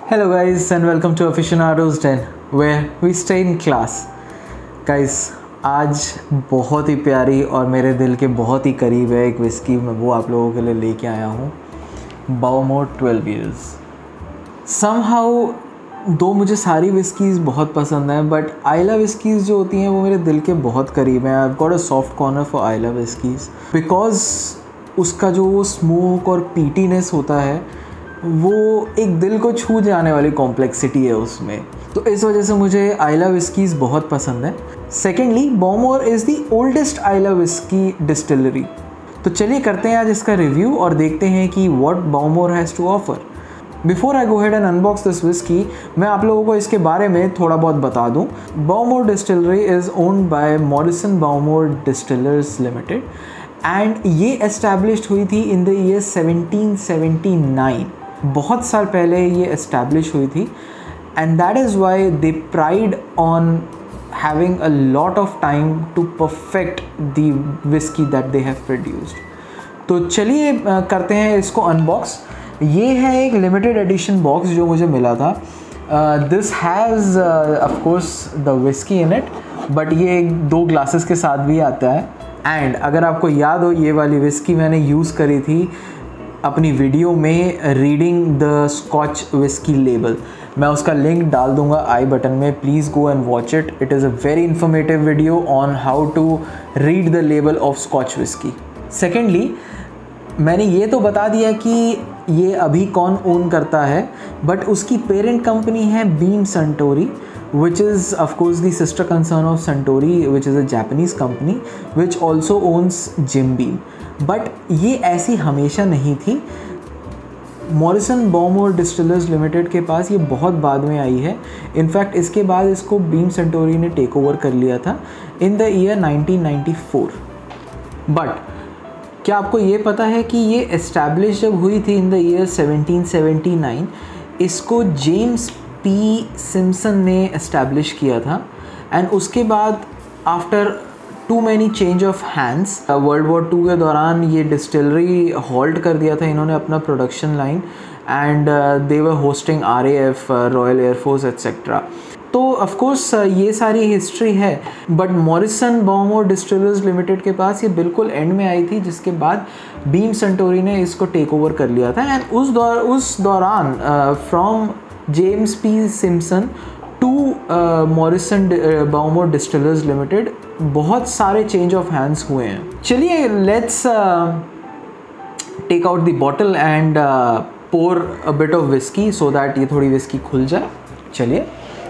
Hello guys and welcome to Aficionados Den where we stay in class. Guys, आज बहुत ही प्यारी और मेरे दिल के बहुत ही करीब है एक विस्की मैं वो आप लोगों के लिए लेके आया हूँ, बाउमोर 12 years. Somehow दो मुझे सारी विस्कीज़ बहुत पसंद हैं बट आइला विस्कीज़ जो होती हैं वो मेरे दिल के बहुत करीब हैं. I've got a soft corner for Islay whiskies because उसका जो वो स्मोक और पीटीनेस होता है वो एक दिल को छू जाने वाली कॉम्प्लेक्सिटी है उसमें, तो इस वजह से मुझे आइला विस्कीज़ बहुत पसंद है. Secondly, Bowmore is the oldest Islay whisky distillery. तो चलिए करते हैं आज इसका रिव्यू और देखते हैं कि what Bowmore has to offer. Before I go ahead and unbox this whisky, मैं आप लोगों को इसके बारे में थोड़ा बहुत बता दूं. Bowmore distillery is owned by Morrison Bowmore distillers limited and ये एस्टैब्लिश्ड हुई थी इन द ईयर 1779. बहुत साल पहले ये एस्टैब्लिश हुई थी and that is why they pride on having a lot of time to perfect the whisky that they have produced. तो चलिए करते हैं इसको अनबॉक्स. ये है एक लिमिटेड एडिशन बॉक्स जो मुझे मिला था. This has of course the whisky in it, but ये 2 ग्लासेस के साथ भी आता है. एंड अगर आपको याद हो, ये वाली विस्की मैंने यूज़ करी थी अपनी वीडियो में reading the Scotch whisky label. मैं उसका लिंक डाल दूंगा आई बटन में, please go and watch it. It is a very informative video on how to read the label of Scotch whisky. Secondly, मैंने ये तो बता दिया कि ये अभी कौन ओन करता है, बट उसकी पेरेंट कंपनी है Beam Suntory, which is of course the sister concern of Suntory, which is a Japanese company which also owns Jim Beam. But ये ऐसी हमेशा नहीं थी. मॉरिसन बाउमोर डिस्टिलर्स लिमिटेड के पास ये बहुत बाद में आई है. इनफैक्ट इसके बाद इसको बीम सनटोरी ने टेक ओवर कर लिया था इन द ईयर 1994. बट क्या आपको ये पता है कि ये एस्टैब्लिश जब हुई थी इन द ईयर 1779, इसको जेम्स पी सिम्पसन ने एस्टैब्लिश किया था. एंड उसके बाद after too many change of hands, world war 2 के दौरान ये डिस्टिलरी हॉल्ट कर दिया था इन्होंने अपना production line. And they were hosting RAF, royal air force etcetera. तो ऑफ कोर्स ये सारी हिस्ट्री है. But Morrison Bowmore distillers limited के पास ये बिल्कुल एंड में आई थी, जिसके बाद बीम सनटोरी ने इसको टेक ओवर कर लिया था. एंड उस दौरान from James P Simpson to Morrison Bowmore distillers limited बहुत सारे चेंज ऑफ हैंड्स हुए हैं. चलिए let's take out the bottle and pour a bit of whisky so that ये थोड़ी विस्की खुल जाए. चलिए.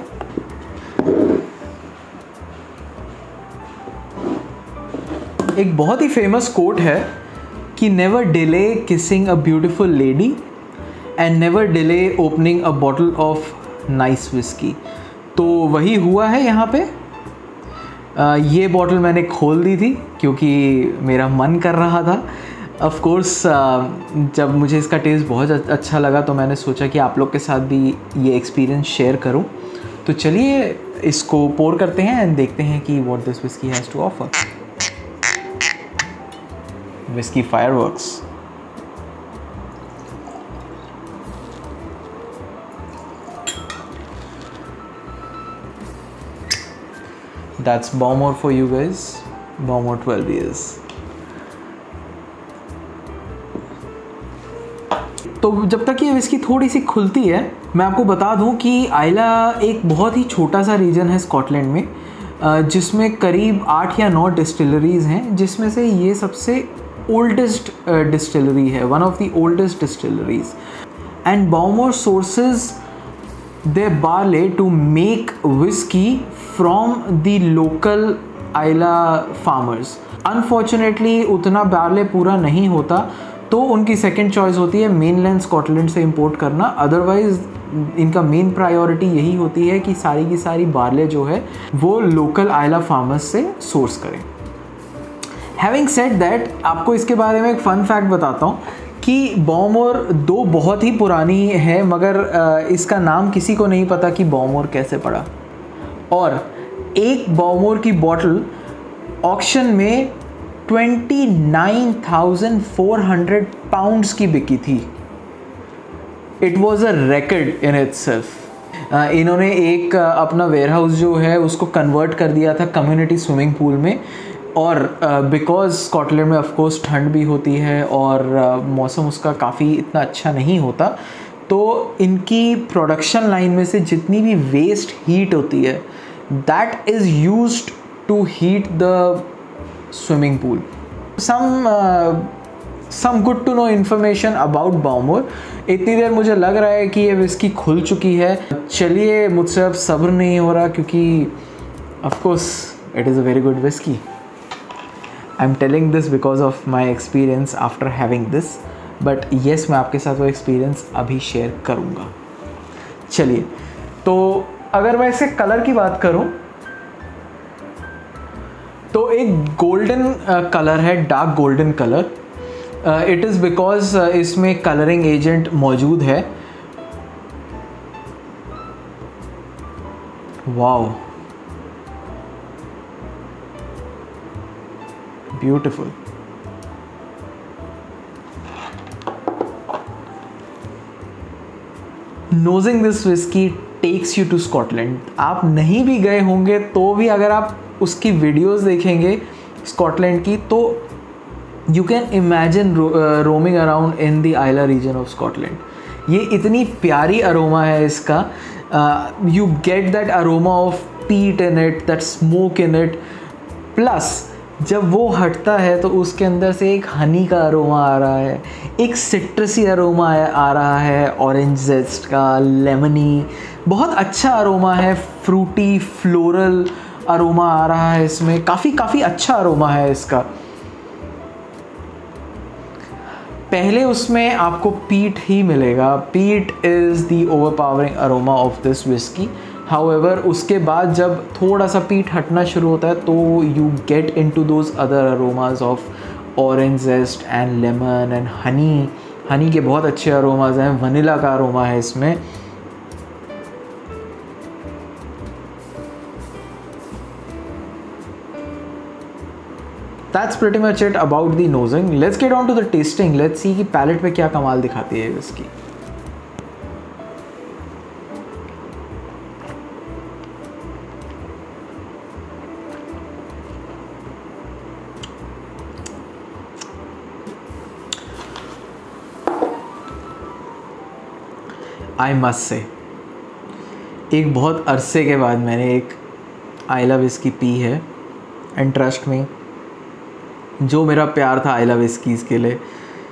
एक बहुत ही फेमस कोट है कि never delay kissing a beautiful lady and never delay opening a bottle of nice whisky. तो वही हुआ है यहाँ पे. ये बॉटल मैंने खोल दी थी क्योंकि मेरा मन कर रहा था. ऑफ कोर्स जब मुझे इसका टेस्ट बहुत अच्छा लगा तो मैंने सोचा कि आप लोग के साथ भी ये एक्सपीरियंस शेयर करूँ. तो चलिए इसको पोर करते हैं एंड देखते हैं कि what this whisky has to offer. Whisky fireworks. That's Baumor for you guys. Baumor 12 years. तो जब तक ये विस्की थोड़ी सी खुलती है, मैं आपको बता दूं कि आइला एक बहुत ही छोटा सा रीजन है स्कॉटलैंड में, जिसमें करीब 8 या 9 डिस्टिलरीज़ हैं, जिसमें से ये सबसे ओल्डेस्ट डिस्टिलरी है, one of the oldest distilleries. And Bowmore sources their barley to make whiskey from the local Isla farmers. Unfortunately उतना barley पूरा नहीं होता, तो उनकी सेकेंड चॉइस होती है मेनलैंड स्कॉटलैंड से इंपोर्ट करना. अदरवाइज़ इनका मेन प्रायोरिटी यही होती है कि सारी की सारी बार्ले जो है वो लोकल आइला फार्मर्स से सोर्स करें. हैविंग सेड दैट, आपको इसके बारे में एक फ़न फैक्ट बताता हूँ कि बाउमोर 2 बहुत ही पुरानी है, मगर इसका नाम किसी को नहीं पता कि बाउमोर कैसे पड़ा. और एक बाउमोर की बॉटल ऑक्शन में 29,400 पाउंड्स की बिकी थी. It was a record in itself. इन्होंने एक अपना वेयरहाउस जो है उसको कन्वर्ट कर दिया था कम्युनिटी स्विमिंग पूल में, और बिकॉज़ स्कॉटलैंड में ऑफ कोर्स ठंड भी होती है और मौसम उसका काफ़ी इतना अच्छा नहीं होता, तो इनकी प्रोडक्शन लाइन में से जितनी भी वेस्ट हीट होती है that is used to heat the swimming pool. Some good to know information about Bowmore. इतनी देर मुझे लग रहा है कि ये विस्की खुल चुकी है। चलिए, मुझसे अब सब्र नहीं हो रहा क्योंकि of course it is a very good whisky. I am telling this because of my experience after having this, but yes, मैं आपके साथ वो एक्सपीरियंस अभी शेयर करूँगा। चलिए, तो अगर मैं इसके कलर की बात करूँ तो एक गोल्डन कलर है, dark golden colour. It is because इसमें कलरिंग एजेंट मौजूद है। Wow, beautiful. Nosing this whisky takes you to Scotland. आप नहीं भी गए होंगे तो भी अगर आप उसकी वीडियोस देखेंगे स्कॉटलैंड की, तो you can imagine roaming around in the Islay region of Scotland. ये इतनी प्यारी अरोमा है इसका। You get that aroma of peat in it, that smoke in it, plus जब वो हटता है तो उसके अंदर से एक हनी का अरोमा आ रहा है, एक सिट्रसी अरोमा आ रहा है, ऑरेंज जेस्ट का, लेमनी, बहुत अच्छा अरोमा है, फ्रूटी फ्लोरल अरोमा आ रहा है इसमें। काफ़ी अच्छा अरोमा है इसका। पहले उसमें आपको पीट ही मिलेगा। Peat is the overpowering aroma of this whisky. However उसके बाद जब थोड़ा सा पीट हटना शुरू होता है तो you get into those other aromas of orange zest and lemon and honey. Honey के बहुत अच्छे अरोमाज हैं, वनीला का अरोमा है इसमें। That's pretty much it about the nosing. Let's get on to the tasting. Let's see कि palate पे क्या कमाल दिखाती है इसकी। आई मस्ट से एक बहुत अरसे के बाद मैंने एक आइला विस्की पी है, एंड ट्रस्ट मी, जो मेरा प्यार था आइला विस्कीज़ के लिए,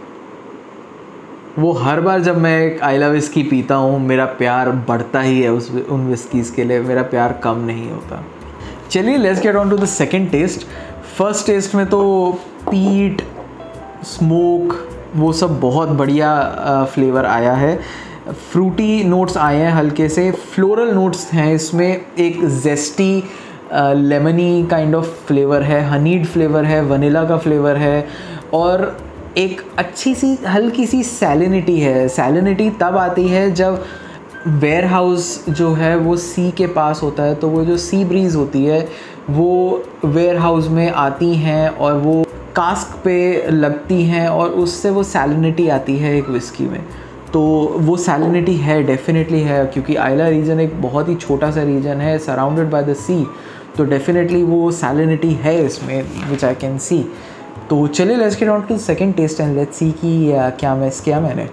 वो हर बार जब मैं एक आइला विस्की पीता हूँ मेरा प्यार बढ़ता ही है उन विस्कीज़ के लिए, मेरा प्यार कम नहीं होता। चलिए, let's get on to the second taste. First taste में तो पीट, स्मोक, वो सब बहुत बढ़िया फ्लेवर आया है। फ्रूटी नोट्स आए हैं हल्के से, फ्लोरल नोट्स हैं इसमें, एक zesty lemony kind of flavour है, हनीड फ्लेवर है, वनीला का फ्लेवर है, और एक अच्छी सी हल्की सी सैलिनिटी है। सैलिनिटी तब आती है जब वेयर हाउस जो है वो सी के पास होता है, तो वो जो सी ब्रीज़ होती है वो वेयर हाउस में आती हैं और वो कास्क पे लगती हैं और उससे वो सैलिनिटी आती है एक विस्की में। तो वो सैलिनिटी है, डेफिनेटली है, क्योंकि आइला रीजन एक बहुत ही छोटा सा रीजन है सराउंडेड बाय द सी, तो डेफिनेटली वो सैलिनिटी है इसमें, विच आई कैन सी। तो चलिए, let's get on to second taste and let's see कि क्या मिस किया मैंने।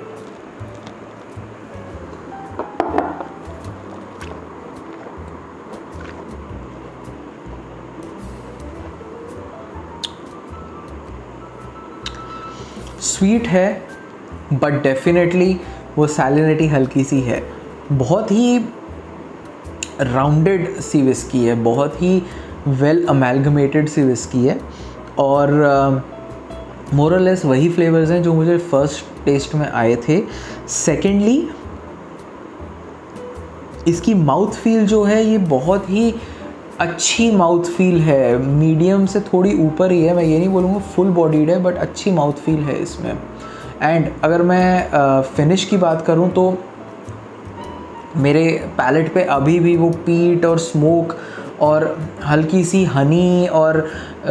स्वीट है बट डेफिनेटली वो सैलिनिटी हल्की सी है। बहुत ही राउंडेड सी विस्की है, बहुत ही वेल अमेलगमेटेड सी विस्की है, और मोर और लेस वही फ्लेवर्स हैं जो मुझे फर्स्ट टेस्ट में आए थे। सेकेंडली, इसकी माउथ फील जो है ये बहुत ही अच्छी माउथ फील है, मीडियम से थोड़ी ऊपर ही है, मैं ये नहीं बोलूँगा फुल बॉडीड है, बट अच्छी माउथ फील है इसमें। एंड अगर मैं फिनिश की बात करूँ तो मेरे पैलेट पे अभी भी वो पीट और स्मोक और हल्की सी हनी और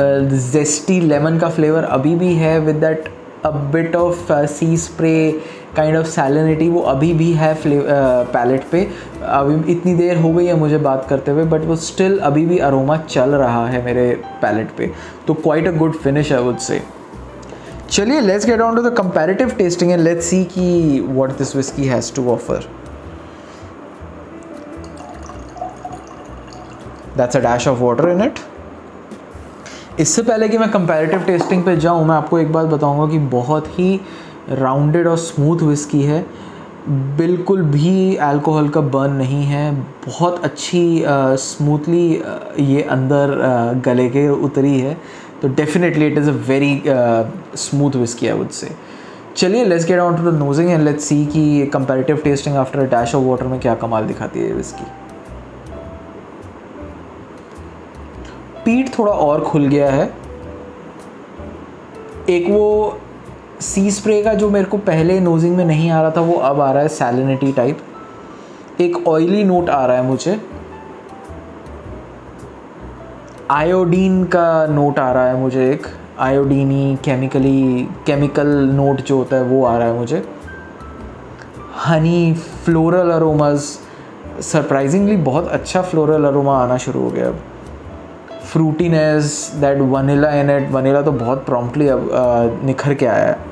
जेस्टी लेमन का फ्लेवर अभी भी है, with that a bit of sea spray kind of salinity वो अभी भी है पैलेट पे। अभी इतनी देर हो गई है मुझे बात करते हुए, बट वो स्टिल अभी भी अरोमा चल रहा है मेरे पैलेट पे, तो quite a good finish I would say. चलिए let's get on to the comparative tasting and let's see कि what this whisky has to offer. That's a dash of water in it. इससे पहले कि मैं comparative testing पे जाऊँ, मैं आपको एक बात बताऊँगा कि बहुत ही राउंडेड और स्मूथ विस्की है, बिल्कुल भी अल्कोहल का बर्न नहीं है, बहुत अच्छी स्मूथली ये अंदर गले के उतरी है, तो definitely it is a very smooth whisky I would say. चलिए let's get on to the nosing and let's see कि comparative tasting after a dash of water में क्या कमाल दिखाती है ये विस्की। पीठ थोड़ा और खुल गया है, एक वो सी स्प्रे का जो मेरे को पहले नोजिंग में नहीं आ रहा था वो अब आ रहा है, सैलिनिटी टाइप। एक ऑयली नोट आ रहा है मुझे, आयोडीन का नोट आ रहा है मुझे, एक आयोडीनी केमिकल नोट जो होता है वो आ रहा है मुझे। हनी, फ्लोरल अरोमाज, सरप्राइजिंगली बहुत अच्छा फ्लोरल अरोमा आना शुरू हो गया अब। Fruitiness, that vanilla in it, vanilla तो बहुत प्रॉम्प्टली अब निखर के आया है।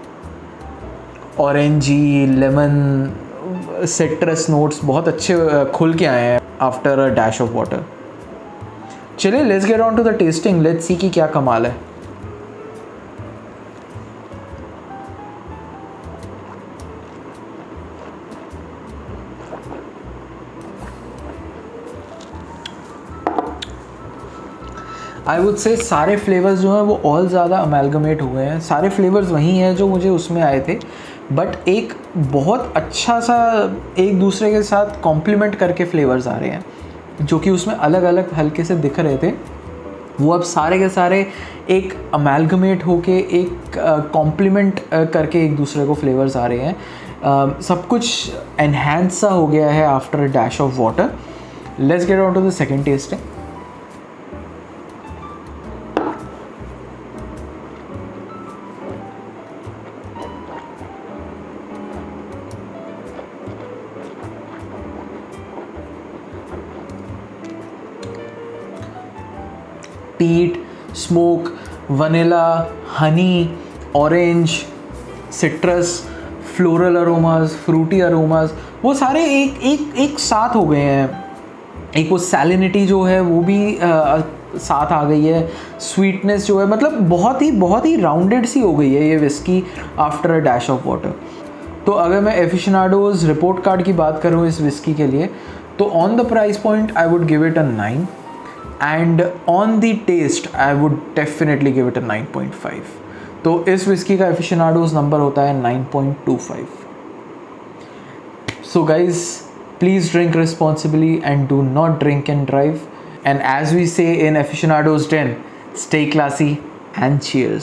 ऑरेंजी, लेमन, सिट्रस नोट्स बहुत अच्छे खुल के आए हैं after a dash of water. चलिए let's get on to the tasting, let's see कि क्या कमाल है। आई वुड से सारे फ्लेवर्स जो हैं वो और ज़्यादा अमेलगमेट हुए हैं, सारे फ्लेवर्स वही हैं जो मुझे उसमें आए थे, बट एक बहुत अच्छा सा एक दूसरे के साथ कॉम्प्लीमेंट करके फ्लेवर्स आ रहे हैं जो कि उसमें अलग अलग हल्के से दिख रहे थे, वो अब सारे के सारे एक अमेलगमेट होके एक कॉम्प्लीमेंट करके एक दूसरे को फ्लेवर्स आ रहे हैं। सब कुछ एनहेंस सा हो गया है after a dash of water. Let's get on to the second tasting. Peat, smoke, vanilla, honey, orange, citrus, floral aromas, fruity aromas, वो सारे एक साथ हो गए हैं। एक वो सैलिनिटी जो है वो भी साथ आ गई है, स्वीटनेस जो है, मतलब बहुत ही राउंडेड सी हो गई है ये whisky after a dash of water. तो अगर मैं एफिशनाडोज रिपोर्ट कार्ड की बात करूँ इस विस्की के लिए, तो on the price point I would give it a 9 and on the taste I would definitely give it a 9.5। तो इस विस्की का एफिशनाडोज नंबर होता है 9.25। So guys, please drink responsibly and do not drink and drive. And as we say in Aficionados Den, stay classy and cheers.